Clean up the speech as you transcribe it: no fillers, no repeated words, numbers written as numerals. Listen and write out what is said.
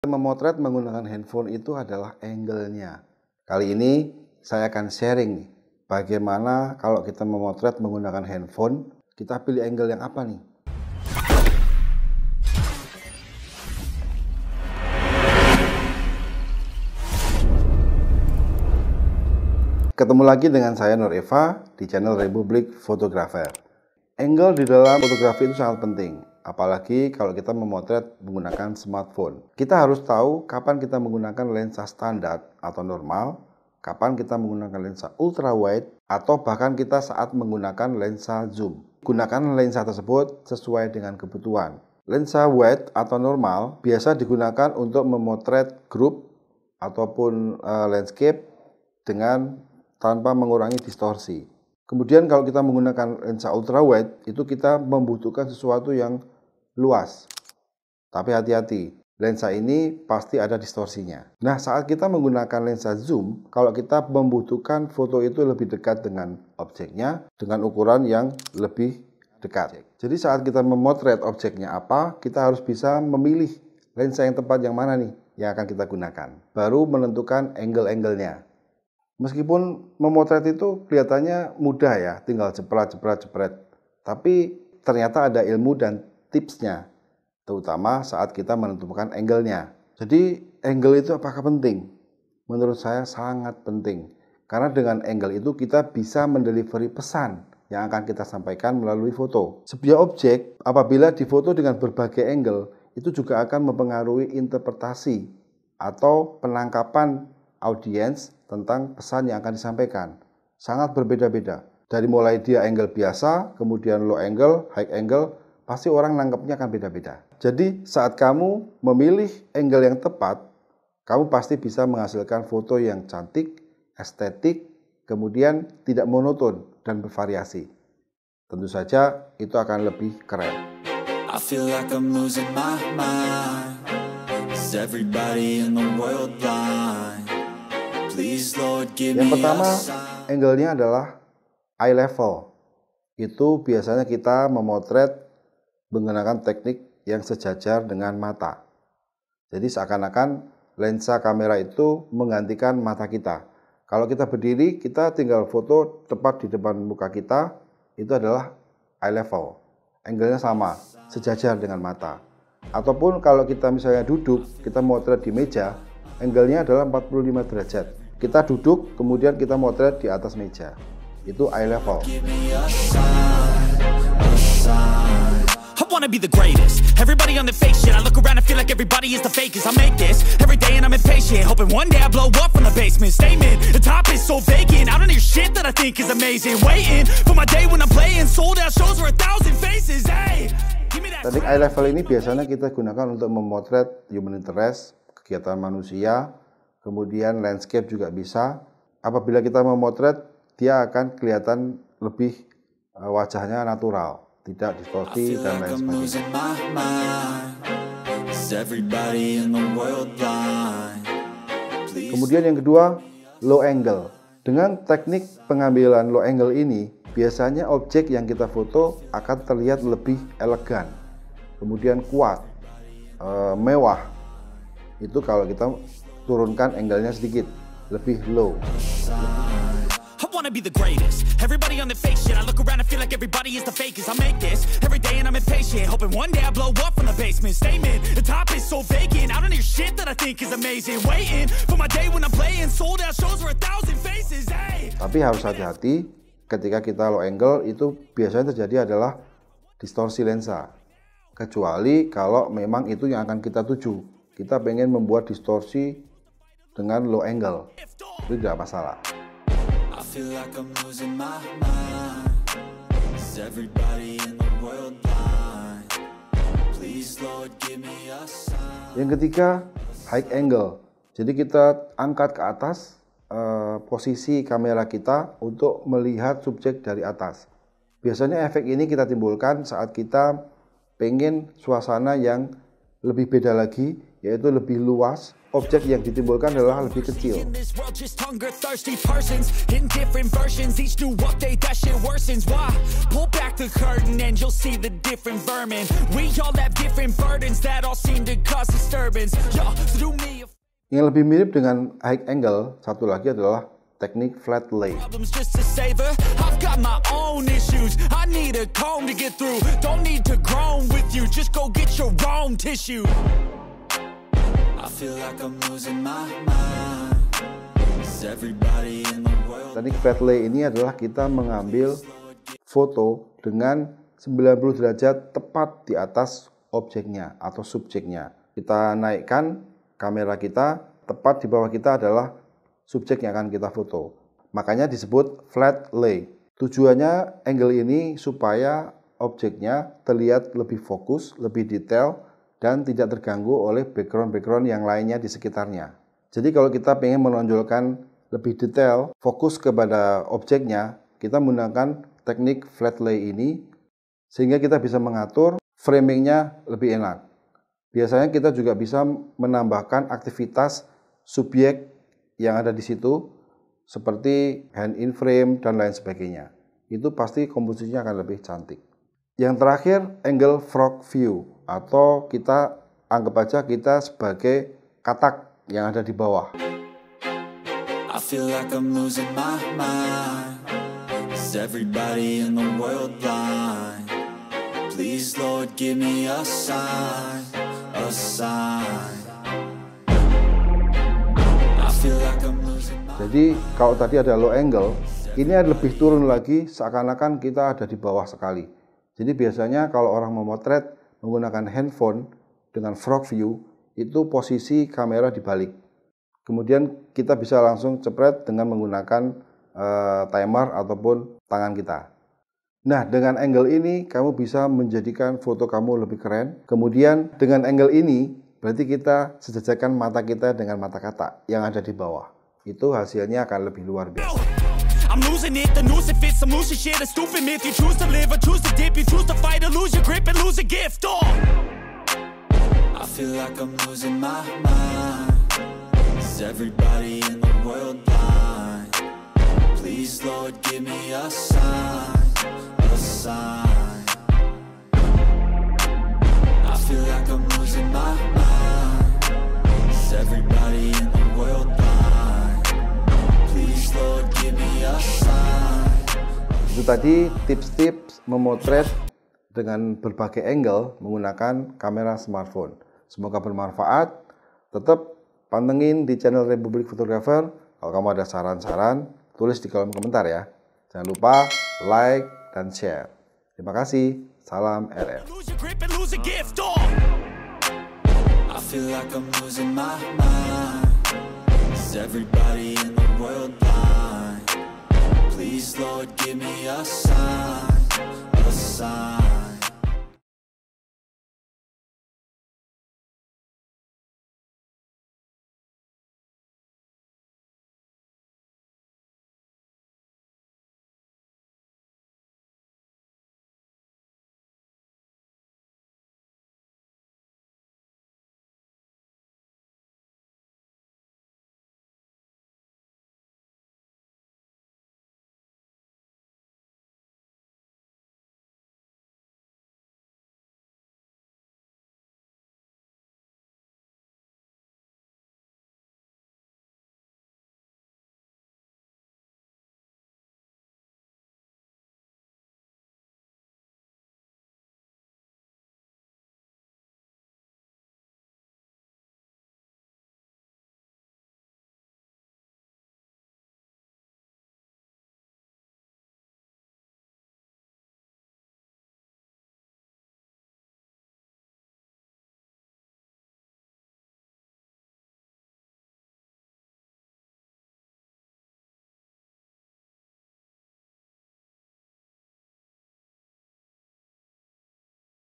Memotret menggunakan handphone itu adalah angle-nya. Kali ini saya akan sharing nih, bagaimana kalau kita memotret menggunakan handphone, kita pilih angle yang apa nih? Ketemu lagi dengan saya Nur Eva di channel Republik Fotografer. Angle di dalam fotografi itu sangat penting, apalagi kalau kita memotret menggunakan smartphone. Kita harus tahu kapan kita menggunakan lensa standar atau normal, kapan kita menggunakan lensa ultra wide, atau bahkan kita saat menggunakan lensa zoom. Gunakan lensa tersebut sesuai dengan kebutuhan. Lensa wide atau normal biasa digunakan untuk memotret grup ataupun landscape dengan tanpa mengurangi distorsi. Kemudian kalau kita menggunakan lensa ultra wide, itu kita membutuhkan sesuatu yang luas. Tapi hati-hati, lensa ini pasti ada distorsinya. Nah, saat kita menggunakan lensa zoom, kalau kita membutuhkan foto itu lebih dekat dengan objeknya, dengan ukuran yang lebih dekat. Jadi saat kita memotret objeknya apa, kita harus bisa memilih lensa yang tepat yang mana nih yang akan kita gunakan. Baru menentukan angle-angle-nya. Meskipun memotret itu kelihatannya mudah ya, tinggal jepret. Tapi ternyata ada ilmu dan tipsnya, terutama saat kita menentukan angle-nya. Jadi angle itu apakah penting? Menurut saya sangat penting. Karena dengan angle itu kita bisa mendelivery pesan yang akan kita sampaikan melalui foto. Sebuah objek apabila difoto dengan berbagai angle, itu juga akan mempengaruhi interpretasi atau penangkapan audiens tentang pesan yang akan disampaikan. Sangat berbeda-beda. Dari mulai dia angle biasa, kemudian low angle, high angle, pasti orang nangkepnya akan beda-beda. Jadi saat kamu memilih angle yang tepat, kamu pasti bisa menghasilkan foto yang cantik, estetik, kemudian tidak monoton dan bervariasi. Tentu saja itu akan lebih keren. I feel like I'm losing my mind. Is everybody in the world blind? Yang pertama, angle-nya adalah eye level. Itu biasanya kita memotret menggunakan teknik yang sejajar dengan mata. Jadi seakan-akan lensa kamera itu menggantikan mata kita. Kalau kita berdiri, kita tinggal foto tepat di depan muka kita, itu adalah eye level. Angle-nya sama, sejajar dengan mata. Ataupun kalau kita misalnya duduk, kita motret di meja, angle-nya adalah 45 derajat. Kita duduk, kemudian kita motret di atas meja. Itu eye level. Teknik eye level ini biasanya kita gunakan untuk memotret human interest, kegiatan manusia, kemudian landscape juga bisa. Apabila kita memotret, dia akan kelihatan lebih wajahnya natural, tidak distorsi dan lain sebagainya. Kemudian yang kedua, low angle. Dengan teknik pengambilan low angle ini, biasanya objek yang kita foto akan terlihat lebih elegan, kemudian kuat, mewah. Itu kalau kita turunkan angle-nya sedikit, lebih low. Tapi harus hati-hati ketika kita low angle, itu biasanya terjadi adalah distorsi lensa. Kecuali kalau memang itu yang akan kita tuju. Kita pengen membuat distorsi dengan low angle, itu tidak masalah. Yang ketiga, high angle. Jadi kita angkat ke atas posisi kamera kita untuk melihat subjek dari atas. Biasanya efek ini kita timbulkan saat kita pengen suasana yang lebih beda lagi, yaitu lebih luas. Objek yang ditimbulkan adalah lebih kecil. back the curtain and you'll see the different vermin. We all have different burdens that all seem to cause disturbance. Yo, so do me a Yang lebih mirip dengan high angle, satu lagi adalah teknik flat lay. problems just to savor. I've got my own issues. I need a comb to get through. Don't need to groan with you. Just go get your own tissue. I feel like I'm losing my mind. Is everybody in the world? Teknik flat lay ini adalah kita mengambil foto dengan 90 derajat tepat di atas objeknya atau subjeknya. Kita naikkan kamera kita, tepat di bawah kita adalah subjek yang akan kita foto. Makanya disebut flat lay. Tujuannya angle ini supaya objeknya terlihat lebih fokus, lebih detail, dan tidak terganggu oleh background-background yang lainnya di sekitarnya. Jadi kalau kita ingin menonjolkan lebih detail, fokus kepada objeknya, kita menggunakan teknik flat lay ini, sehingga kita bisa mengatur framingnya lebih enak. Biasanya kita juga bisa menambahkan aktivitas subjek yang ada di situ, seperti hand in frame dan lain sebagainya. Itu pasti komposisinya akan lebih cantik. Yang terakhir, angle frog view, atau kita anggap aja kita sebagai katak yang ada di bawah. I feel like I'm losing my mind. Is everybody in the world blind? Please, Lord, give me a sign, a sign. I feel like I'm losing my mind. Jadi kalau tadi ada low angle, ini ada lebih turun lagi, seakan-akan kita ada di bawah sekali. Jadi biasanya kalau orang memotret menggunakan handphone dengan frog view, itu posisi kamera dibalik. Kemudian kita bisa langsung cepret dengan menggunakan timer ataupun tangan kita. Nah, dengan angle ini kamu bisa menjadikan foto kamu lebih keren. Kemudian dengan angle ini berarti kita sejajarkan mata kita dengan mata katak yang ada di bawah. Itu hasilnya akan lebih luar biasa. I'm losing it, the noose it fits, I'm losing shit, a stupid myth. You choose to live or choose to dip, you choose to fight or lose your grip and lose a gift. Oh, I feel like I'm losing my mind. Is everybody in the world blind? Please, Lord, give me a sign, a sign. I feel like I'm losing my mind. Is everybody in the world blind? Please, Lord, give me a sign. Itu tadi tips-tips memotret dengan berbagai angle menggunakan kamera smartphone. Semoga bermanfaat. Tetap pantengin di channel Republik Fotografer. Kalau kamu ada saran-saran, tulis di kolom komentar ya. Jangan lupa like dan share. Terima kasih. Salam RF. Lose your grip and lose a gift. Oh, I feel like I'm losing my mind. Is everybody in the world blind? Please, Lord, give me a sign, a sign.